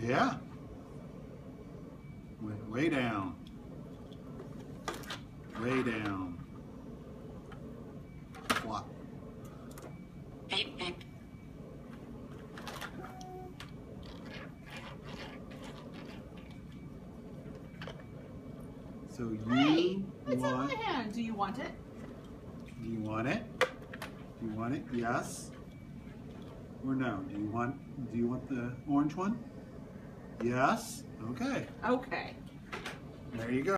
Yeah. Went way down. Way down. Flop. Beep, beep. So Hey, you it's on want... my hand. Do you want it? Do you want it? Do you want it? Yes or no? Do you want the orange one? Yes? Okay. Okay. There you go.